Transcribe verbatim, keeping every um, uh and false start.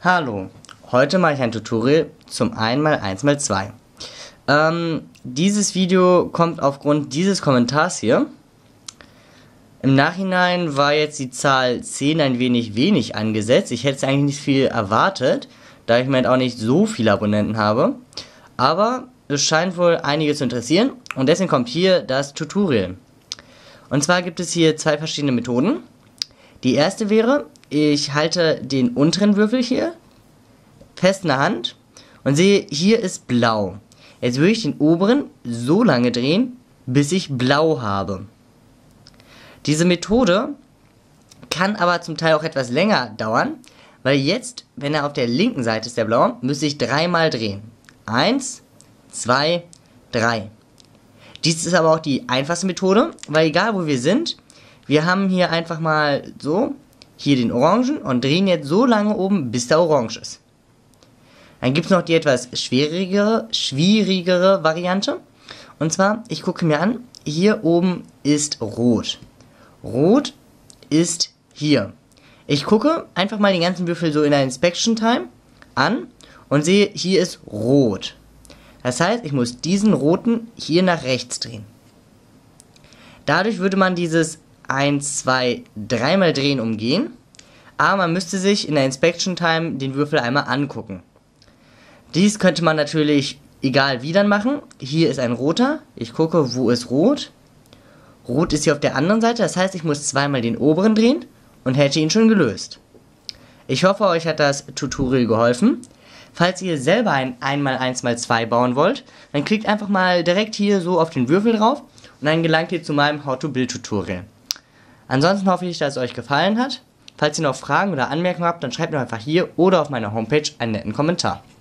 Hallo, heute mache ich ein Tutorial zum eins mal eins mal zwei. Ähm, dieses Video kommt aufgrund dieses Kommentars hier. Im Nachhinein war jetzt die Zahl zehn ein wenig wenig angesetzt. Ich hätte eigentlich nicht viel erwartet, da ich mir auch nicht so viele Abonnenten habe. Aber es scheint wohl einige zu interessieren und deswegen kommt hier das Tutorial. Und zwar gibt es hier zwei verschiedene Methoden. Die erste wäre, ich halte den unteren Würfel hier fest in der Hand und sehe, hier ist blau. Jetzt würde ich den oberen so lange drehen, bis ich blau habe. Diese Methode kann aber zum Teil auch etwas länger dauern, weil jetzt, wenn er auf der linken Seite ist, der blaue, müsste ich dreimal drehen. Eins, zwei, drei. Dies ist aber auch die einfachste Methode, weil egal wo wir sind, wir haben hier einfach mal so, hier den Orangen und drehen jetzt so lange oben, bis der orange ist. Dann gibt es noch die etwas schwierigere, schwierigere Variante. Und zwar, ich gucke mir an, hier oben ist rot. Rot ist hier. Ich gucke einfach mal den ganzen Würfel so in der Inspection Time an und sehe, hier ist rot. Das heißt, ich muss diesen roten hier nach rechts drehen. Dadurch würde man dieses eins, zwei, drei mal drehen umgehen, aber man müsste sich in der Inspection Time den Würfel einmal angucken. Dies könnte man natürlich egal wie dann machen. Hier ist ein roter, ich gucke, wo ist rot. Rot ist hier auf der anderen Seite, das heißt, ich muss zweimal den oberen drehen und hätte ihn schon gelöst. Ich hoffe, euch hat das Tutorial geholfen. Falls ihr selber ein eins mal eins mal zwei bauen wollt, dann klickt einfach mal direkt hier so auf den Würfel drauf und dann gelangt ihr zu meinem How-to-Build-Tutorial. Ansonsten hoffe ich, dass es euch gefallen hat. Falls ihr noch Fragen oder Anmerkungen habt, dann schreibt mir einfach hier oder auf meiner Homepage einen netten Kommentar.